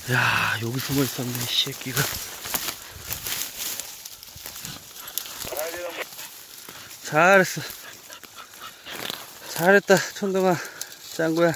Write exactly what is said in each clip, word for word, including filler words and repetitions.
야, 여기 숨어 있었네, 이 새끼가. 잘했어. 잘했다, 천둥아. 짱구야.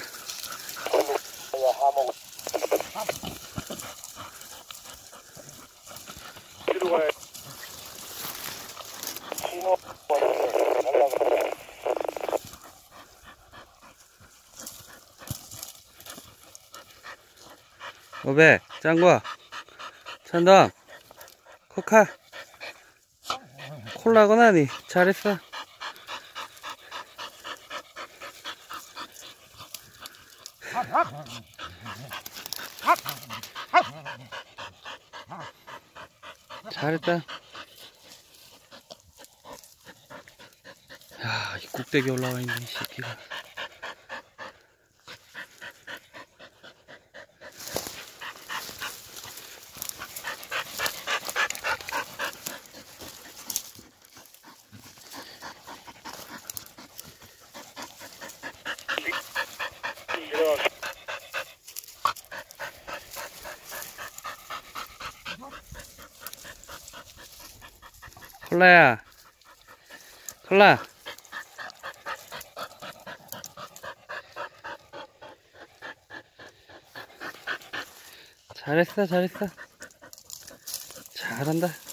어베, 짱구야. 천둥. 코카. 콜라구나, 니. 잘했어. 잘했다. 야, 이 꼭대기 올라와 있네, 이 새끼가. 콜라야, 콜라. 잘했어, 잘했어. 잘한다.